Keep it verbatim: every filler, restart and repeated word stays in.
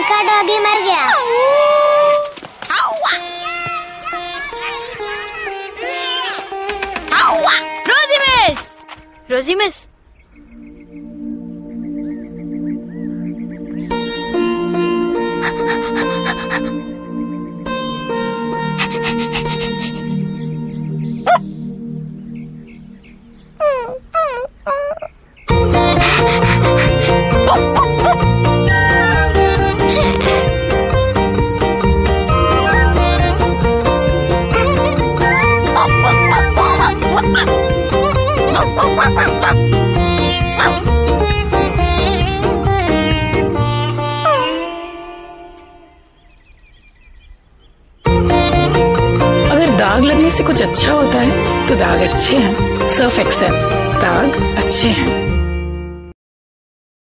देखा डॉगी मर गया। रोजी मिस, रोजी मिस, अगर दाग लगने से कुछ अच्छा होता है तो दाग अच्छे हैं। सर्फ एक्सेल, दाग अच्छे हैं।